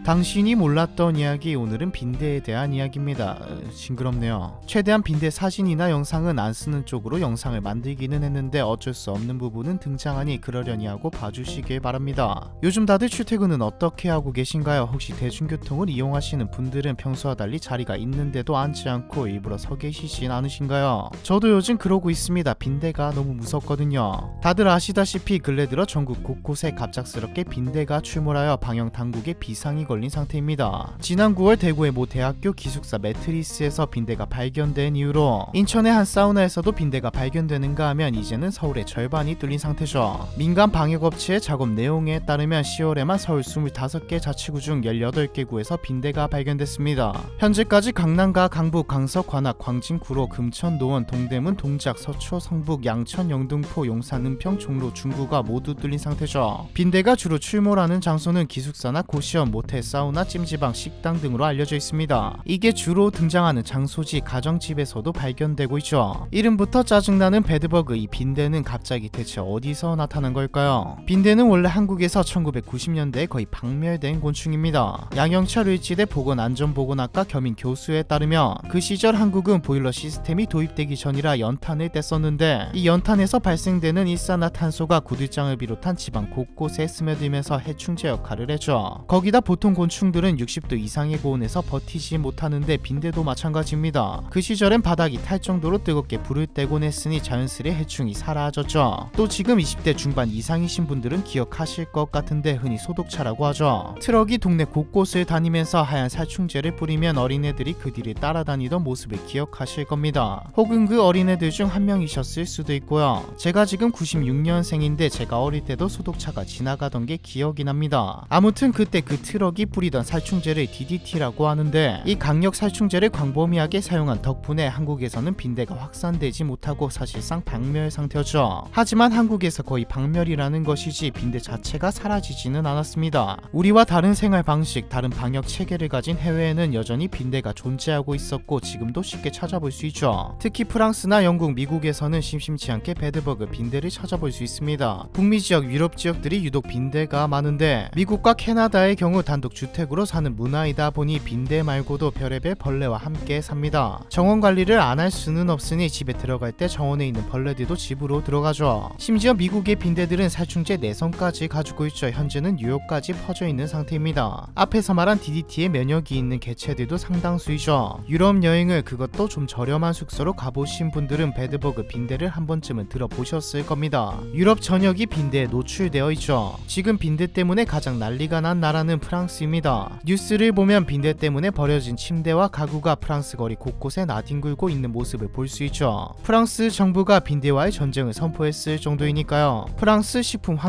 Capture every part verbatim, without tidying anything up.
당신이 몰랐던 이야기, 오늘은 빈대에 대한 이야기입니다. 징그럽네요. 최대한 빈대 사진이나 영상은 안 쓰는 쪽으로 영상을 만들기는 했는데 어쩔 수 없는 부분은 등장하니 그러려니 하고 봐주시길 바랍니다. 요즘 다들 출퇴근은 어떻게 하고 계신가요? 혹시 대중교통을 이용하시는 분들은 평소와 달리 자리가 있는데도 앉지 않고 일부러 서 계시진 않으신가요? 저도 요즘 그러고 있습니다. 빈대가 너무 무섭거든요. 다들 아시다시피 근래 들어 전국 곳곳에 갑작스럽게 빈대가 출몰하여 방역당국에 비상이 걸린 상태입니다. 지난 구월 대구의 모 대학교 기숙사 매트리스에서 빈대가 발견된 이후로 인천의 한 사우나에서도 빈대가 발견되는가 하면 이제는 서울의 절반이 뚫린 상태죠. 민간 방역업체의 작업 내용에 따르면 시월에만 서울 스물다섯 개 자치구 중 열여덟 개 구에서 빈대가 발견됐습니다. 현재까지 강남과 강북, 강서, 관악, 광진, 구로, 금천, 노원, 동대문, 동작, 서초, 성북, 양천, 영등포, 용산, 은평, 종로, 중구가 모두 뚫린 상태죠. 빈대가 주로 출몰하는 장소는 기숙사나 고시원, 모텔, 사우나, 찜질방, 식당 등으로 알려져 있습니다. 이게 주로 등장하는 장소지 가정집에서도 발견되고 있죠. 이름부터 짜증나는 배드버그, 이 빈대는 갑자기 대체 어디서 나타난 걸까요? 빈대는 원래 한국에서 천구백구십 년대에 거의 박멸된 곤충입니다. 양영철 일지대 보건안전보건학과 겸임 교수에 따르면 그 시절 한국은 보일러 시스템이 도입되기 전이라 연탄을 뗐었는데 이 연탄에서 발생되는 일산화탄소가 구들장을 비롯한 지방 곳곳에 스며들면서 해충제 역할을 해줘. 거기다 보통 곤충들은 육십 도 이상의 고온에서 버티지 못하는데 빈대도 마찬가지입니다. 그 시절엔 바닥이 탈 정도로 뜨겁게 불을 떼곤 했으니 자연스레 해충이 사라졌죠. 또 지금 이십 대 중반 이상이신 분들은 기억하실 것 같은데 흔히 소독차라고 하죠. 트럭이 동네 곳곳을 다니면서 하얀 살충제를 뿌리면 어린애들이 그 뒤를 따라다니던 모습을 기억하실 겁니다. 혹은 그 어린애들 중 한 명이셨을 수도 있고요. 제가 지금 구십육 년생인데 제가 어릴 때도 소독차가 지나가던 게 기억이 납니다. 아무튼 그때 그 트럭이 뿌리던 살충제를 디디티라고 하는데 이 강력 살충제를 광범위하게 사용한 덕분에 한국에서는 빈대가 확산되지 못하고 사실상 박멸 상태였죠. 하지만 한국에서 거의 박멸이라는 것이지 빈대 자체가 사라지지는 않았습니다. 우리와 다른 생활 방식, 다른 방역 체계를 가진 해외에는 여전히 빈대가 존재하고 있었고 지금도 쉽게 찾아볼 수 있죠. 특히 프랑스나 영국, 미국에서는 심심치 않게 배드버그, 빈대를 찾아볼 수 있습니다. 북미 지역, 유럽 지역들이 유독 빈대가 많은데 미국과 캐나다의 경우 단독 주택으로 사는 문화이다 보니 빈대 말고도 별의별 벌레와 함께 삽니다. 정원 관리를 안 할 수는 없으니 집에 들어갈 때 정원에 있는 벌레들도 집으로 들어가죠. 심지어 미국의 빈대들은 살충제 내성까지 가지고 있죠. 현재는 뉴욕까지 퍼져 있는 상태입니다. 앞에서 말한 디디티에 면역이 있는 개체들도 상당수이죠. 유럽 여행을, 그것도 좀 저렴한 숙소로 가보신 분들은 배드버그, 빈대를 한 번쯤은 들어보셨을 겁니다. 유럽 전역이 빈대에 노출되어 있죠. 지금 빈대 때문에 가장 난리가 난 나라는 프랑스입니다. 뉴스를 보면 빈대 때문에 버려진 침대와 가구가 프랑스 거리 곳곳에 나뒹굴고 있는 모습을 볼 수 있죠. 프랑스 정부가 빈대와의 전쟁을 선포했을 정도이니까요. 프랑스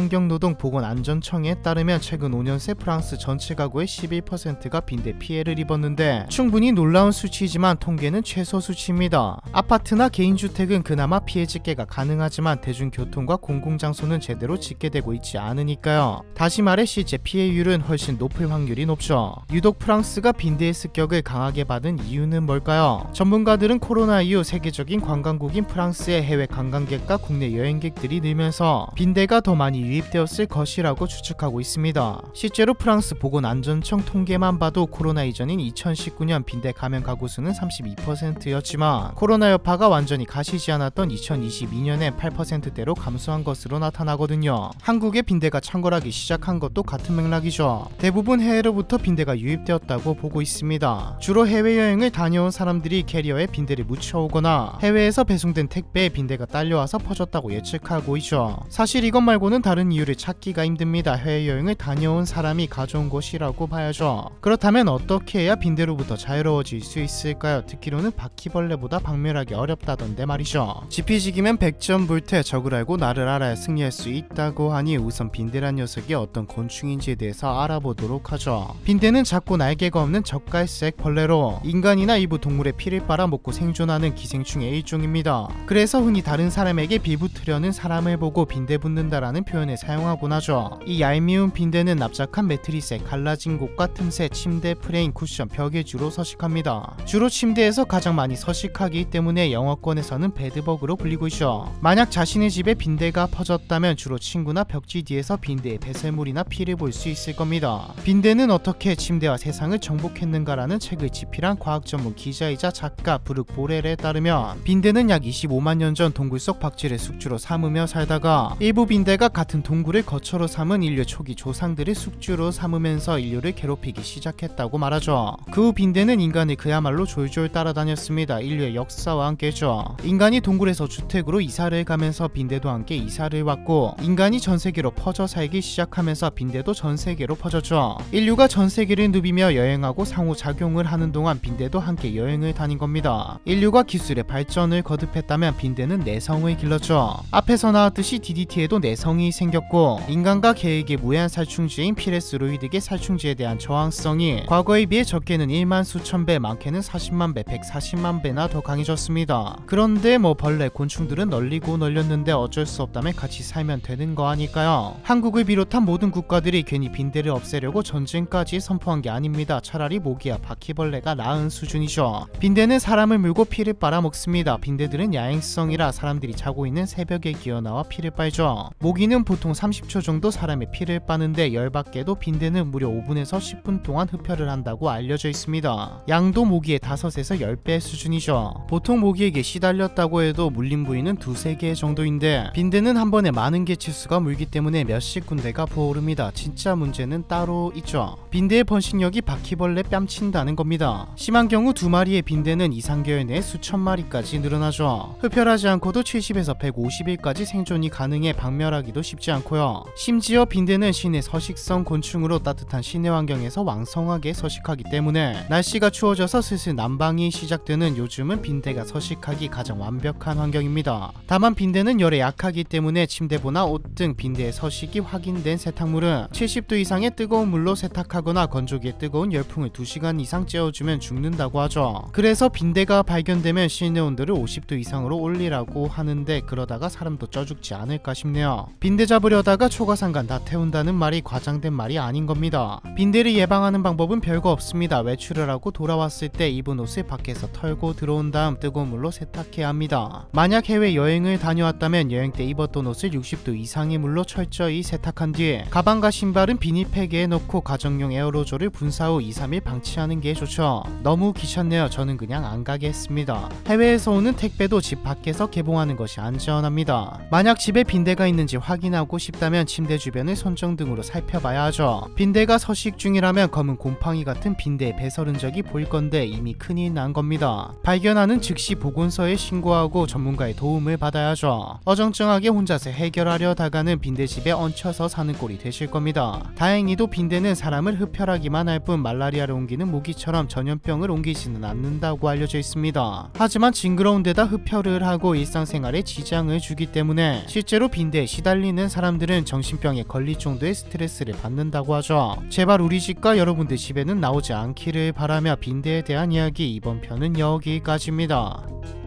식품환경노동보건안전청에 따르면 최근 오 년 새 프랑스 전체 가구의 십일 퍼센트가 빈대 피해를 입었는데 충분히 놀라운 수치이지만 통계는 최소 수치입니다. 아파트나 개인주택은 그나마 피해 집계가 가능하지만 대중교통과 공공장소는 제대로 집계되고 있지 않으니까요. 다시 말해 실제 피해율은 훨씬 높을 확률이 높죠. 유독 프랑스가 빈대의 습격을 강하게 받은 이유는 뭘까요? 전문가들은 코로나 이후 세계적인 관광국인 프랑스의 해외 관광객과 국내 여행객들이 늘면서 빈대가 더 많이 유입되었을 것이라고 추측하고 있습니다. 실제로 프랑스 보건안전청 통계만 봐도 코로나 이전인 이천십구 년 빈대 감염 가구 수는 삼십이 퍼센트였지만 코로나 여파가 완전히 가시지 않았던 이천이십이 년에 팔 퍼센트대로 감소한 것으로 나타나거든요. 한국에 빈대가 창궐하기 시작한 것도 같은 맥락이죠. 대부분 해외로부터 빈대가 유입되었다고 보고 있습니다. 주로 해외여행을 다녀온 사람들이 캐리어에 빈대를 묻혀오거나 해외에서 배송된 택배에 빈대가 딸려와서 퍼졌다고 예측하고 있죠. 사실 이것 말고는 다른 이유를 찾기가 힘듭니다. 해외여행을 다녀온 사람이 가져온 것이라고 봐야죠. 그렇다면 어떻게 해야 빈대로부터 자유로워질 수 있을까요? 듣기로는 바퀴벌레보다 박멸하기 어렵다던데 말이죠. 지피지기면 백전불태, 적을 알고 나를 알아야 승리할 수 있다고 하니 우선 빈대란 녀석이 어떤 곤충인지에 대해서 알아보도록 하죠. 빈대는 작고 날개가 없는 젓갈색 벌레로 인간이나 일부 동물의 피를 빨아먹고 생존하는 기생충의 일종입니다. 그래서 흔히 다른 사람에게 빌붙으려는 사람을 보고 빈대 붙는다라는 표현을 사용하곤 하죠. 이 얄미운 빈대는 납작한 매트리스에 갈라진 곳과 틈새, 침대 프레임, 쿠션, 벽에 주로 서식합니다. 주로 침대에서 가장 많이 서식하기 때문에 영어권에서는 배드버그로 불리고 있죠. 만약 자신의 집에 빈대가 퍼졌다면 주로 친구나 벽지 뒤에서 빈대의 배설물이나 피를 볼 수 있을 겁니다. 빈대 빈대는 어떻게 침대와 세상을 정복했는가라는 책을 집필한 과학 전문 기자이자 작가 브룩 보렐에 따르면 빈대는 약 이십오만 년 전 동굴 속 박쥐를 숙주로 삼으며 살다가 일부 빈대가 같은 동굴을 거처로 삼은 인류 초기 조상들을 숙주로 삼으면서 인류를 괴롭히기 시작했다고 말하죠. 그 후 빈대는 인간을 그야말로 졸졸 따라다녔습니다. 인류의 역사와 함께죠. 인간이 동굴에서 주택으로 이사를 가면서 빈대도 함께 이사를 왔고, 인간이 전 세계로 퍼져 살기 시작하면서 빈대도 전 세계로 퍼졌죠. 인류가 전 세계를 누비며 여행하고 상호작용을 하는 동안 빈대도 함께 여행을 다닌 겁니다. 인류가 기술의 발전을 거듭했다면 빈대는 내성을 길렀죠. 앞에서 나왔듯이 디디티에도 내성이 생겼고, 인간과 개에게 무해한 살충제인 피레스로이드계 살충제에 대한 저항성이 과거에 비해 적게는 일만 수천 배, 많게는 사십만 배, 백사십만 배나 더 강해졌습니다. 그런데 뭐 벌레, 곤충들은 널리고 널렸는데 어쩔 수 없다면 같이 살면 되는 거 아닐까요? 한국을 비롯한 모든 국가들이 괜히 빈대를 없애려고 전쟁까지 선포한 게 아닙니다. 차라리 모기야 바퀴벌레가 나은 수준이죠. 빈대는 사람을 물고 피를 빨아먹습니다. 빈대들은 야행성이라 사람들이 자고 있는 새벽에 기어나와 피를 빨죠. 모기는 보통 삼십 초 정도 사람의 피를 빠는데 열받게도 빈대는 무려 오 분에서 십 분 동안 흡혈을 한다고 알려져 있습니다. 양도 모기의 다섯에서 십 배 수준이죠. 보통 모기에게 시달렸다고 해도 물린 부위는 두세 개 정도인데 빈대는 한 번에 많은 개체수가 물기 때문에 몇십 군데가 부어오릅니다. 진짜 문제는 따로 있죠. 빈대의 번식력이 바퀴벌레 뺨친다는 겁니다. 심한 경우 두 마리의 빈대는 이, 삼 개월 내에 수천 마리까지 늘어나죠. 흡혈하지 않고도 칠십에서 백오십 일까지 생존이 가능해 박멸하기도 쉽지 않고요. 심지어 빈대는 시내 서식성 곤충으로 따뜻한 시내 환경에서 왕성하게 서식하기 때문에 날씨가 추워져서 슬슬 난방이 시작되는 요즘은 빈대가 서식하기 가장 완벽한 환경입니다. 다만 빈대는 열에 약하기 때문에 침대보나 옷 등 빈대의 서식이 확인된 세탁물은 칠십 도 이상의 뜨거운 물로 세탁하거나 건조기에 뜨거운 열풍을 두 시간 이상 쬐어주면 죽는다고 하죠. 그래서 빈대가 발견되면 실내 온도를 오십 도 이상으로 올리라고 하는데 그러다가 사람도 쪄 죽지 않을까 싶네요. 빈대 잡으려다가 초가상간 다 태운다는 말이 과장된 말이 아닌 겁니다. 빈대를 예방하는 방법은 별거 없습니다. 외출을 하고 돌아왔을 때 입은 옷을 밖에서 털고 들어온 다음 뜨거운 물로 세탁해야 합니다. 만약 해외 여행을 다녀왔다면 여행 때 입었던 옷을 육십 도 이상의 물로 철저히 세탁한 뒤에 가방과 신발은 비닐팩에 넣고 가정용 에어로졸을 분사 후 이, 삼 일 방치하는 게 좋죠. 너무 귀찮네요. 저는 그냥 안 가게 했습니다. 해외에서 오는 택배도 집 밖에서 개봉하는 것이 안전합니다. 만약 집에 빈대가 있는지 확인하고 싶다면 침대 주변을 손전등으로 살펴봐야 하죠. 빈대가 서식 중이라면 검은 곰팡이 같은 빈대의 배설 흔적이 보일 건데 이미 큰일 난 겁니다. 발견하는 즉시 보건소에 신고하고 전문가의 도움을 받아야죠. 어정쩡하게 혼자서 해결하려다가는 빈대집에 얹혀서 사는 꼴이 되실 겁니다. 다행히도 빈대는 사람을 흡혈하기만 할 뿐 말라리아를 옮기는 모기처럼 전염병을 옮기지는 않는다고 알려져 있습니다. 하지만 징그러운 데다 흡혈을 하고 일상생활에 지장을 주기 때문에 실제로 빈대에 시달리는 사람들은 정신병에 걸릴 정도의 스트레스를 받는다고 하죠. 제발 우리 집과 여러분들 집에는 나오지 않기를 바라며 빈대에 대한 이야기 이번 편은 여기까지입니다.